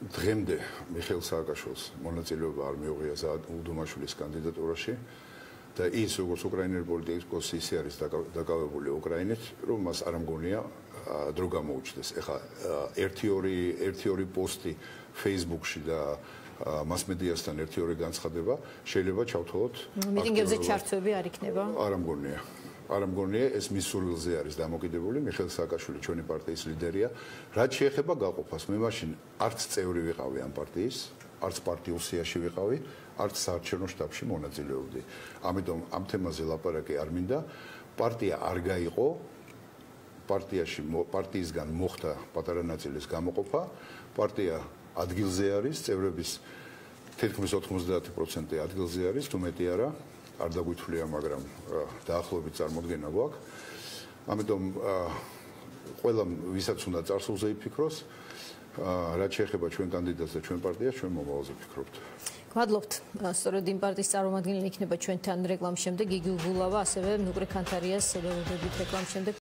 დღემდე მიხეილ სააკაშვილს მონაწილეობა არ მიუღია უდუმაშვილის კანდიდატურაში და ის როგორც უკრაინელი პოლიტიკოსი ისე არის დაკავებული უკრაინით, რომ მას არ მგონია დრო გამოუჩნდეს. ეხლა ერთი-ორი პოსტი Facebook-ში და მასმედიასთან ერთი-ორი განცხადება შეიძლება ჩავთვალოთ. მიტინგებზე ჩართვები არ იქნება? არ მგონია, ეს მის სურვილზე არის დამოკიდებული. მიხეილ სააკაშვილი ჩვენი პარტიის ლიდერია. რაც შეეხება გაყოფას, მე მაშინ არც წევრი ვიყავი ამ პარტიის, არც პარტიულ სიაში ვიყავი, არც საარჩევნო შტაბში მონაწილეობდი. ამიტომ ამ თემაზე ლაპარაკი არ მინდა. პარტია არ გაიყო. პარტიისგან მოხდა პატარა ნაწილის გამოყოფა. პარტია ადგილზე არის, წევრების თითქმის 90% ადგილზე არის, თუ მეტი არა. არ დაგვითვლია, მაგრამ დაახლოებით წარმოდგენა გვაქვს. ამიტომ ყველა ვისაც უნდა წარსულზე იფიქროს, რაც შეეხება ჩვენ კანდიდატს და ჩვენ პარტიას, ჩვენ მომავალზე ვფიქრობთ. გვადლობთ, სწორედ იმ პარტიის წარმომადგენელი იქნება ჩვენთან რეკლამის შემდეგ, იგი გულავა, ასევე ნუკრე ქანთარიას ველოდებით რეკლამის შემდეგ.